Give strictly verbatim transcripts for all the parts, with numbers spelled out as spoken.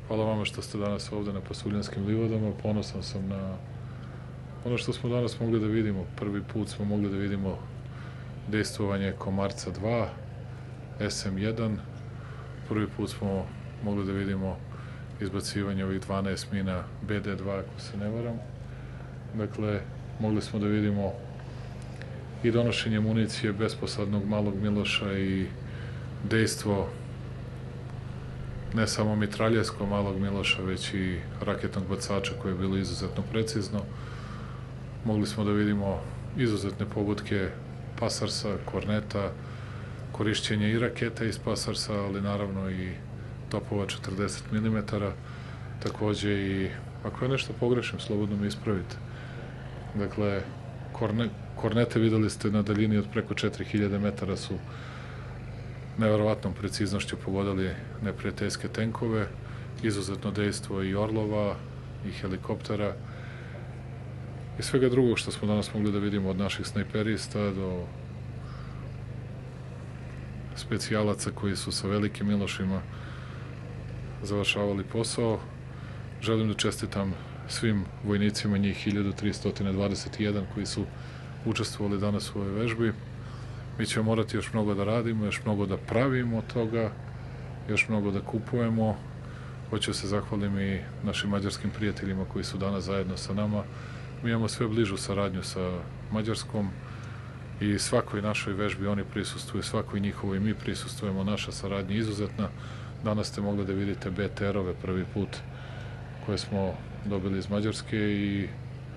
Hvala vama što ste danas ovde na Pasuljanskim livadama. Ponosan sam na ono što smo danas mogli da vidimo. Prvi put smo mogli da vidimo dejstvovanje Komarca dva, S M jedan. Prvi put smo mogli da vidimo izbacivanje ovih dvanaest mina B D dva, ako se ne varam. Dakle, mogli smo da vidimo i donošenje municije besposadnog Malog Miloša i dejstvo ne samo mitraljeskog Malog Miloša, već i raketnog bacača koje je bilo izuzetno precizno. Mogli smo da vidimo izuzetne pogodke Pasarsa, Korneta, korišćenje i raketa iz Pasarsa, ali naravno i topova četrdeset milimetara. Takođe i, ako je nešto pogrešim, slobodno me ispravite. Dakle, korne, kornete videli ste na daljini od preko četiri hiljade metara su neverovatnom preciznošću pogodili neprijateljske tenkove, izuzetno dejstvo i orlova i helikoptera i svega drugog što smo danas mogli da vidimo od naših snajperista do specijalaca koji su sa velikim Milošima završavali posao. Želim da čestitam svim vojnicima, njih hiljadu trista dvadeset jedan koji su učestvovali danas u ovoj vežbi. Mi ćemo morati još mnogo da radimo, još mnogo da pravimo od toga, još mnogo da kupujemo. Hoću da se zahvalim i našim mađarskim prijateljima koji su danas zajedno sa nama. Mi imamo sve bližu saradnju sa Mađarskom i svakoj našoj vežbi oni prisustuju, svakoj njihovoj mi prisustujemo, naša saradnja je izuzetna. Danas ste mogli da vidite B T R-ove prvi put koje smo dobili iz Mađarske i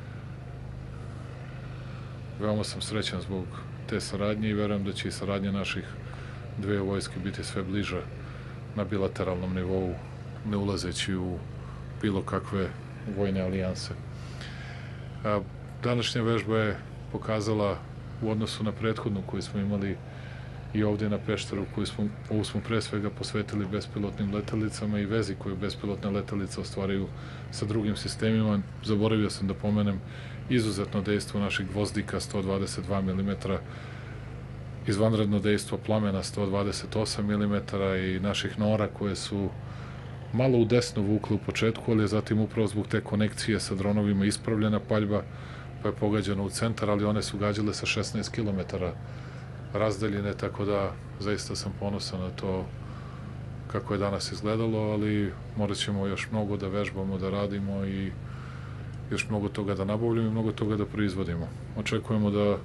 veoma sam srećan zbog te saradnje i verujem da će i saradnja naših dve vojske biti sve bliža na bilateralnom nivou, ne ulazeći u bilo kakve vojne alijanse. A, današnja vežba je pokazala u odnosu na prethodnu koju smo imali i ovdje na Pešteru, koju smo, ovu smo pre svega posvetili bespilotnim letelicama i vezi koju bespilotne letelice ostvaraju sa drugim sistemima. Zaboravio sam da pomenem izuzetno dejstvo naših gvozdika sto dvadeset dva milimetra, izvanredno dejstvo plamena sto dvadeset osam milimetara i naših nora koje su malo u desno vukle u početku, ali je zatim upravo zbog te konekcije sa dronovima ispravljena paljba, pa je pogađana u centar, ali one su gađale sa šesnaest kilometara razdaljine, tako da zaista sam ponosan na to kako je danas izgledalo, ali morat ćemo još mnogo da vežbamo, da radimo i još mnogo toga da nabavljamo i mnogo toga da proizvodimo. Očekujemo da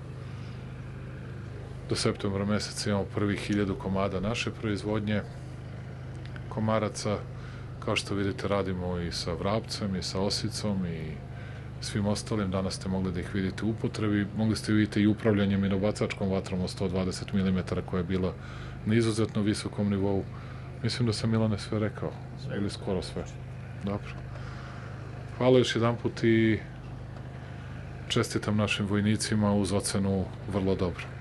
do septembra meseca imamo prvih hiljadu komada naše proizvodnje komaraca. Kao što vidite, radimo i sa vrapcem i sa osicom i svim ostalim. Danas ste mogli da ih vidite u upotrebi. Mogli ste vidjeti i upravljanje minobacačkom vatrom od sto dvadeset milimetara koja je bila na izuzetno visokom nivou. Mislim da sam, Milane, sve rekao. Ili skoro sve. Dobro. Hvala još jedan put i čestitam našim vojnicima uz ocenu vrlo dobro.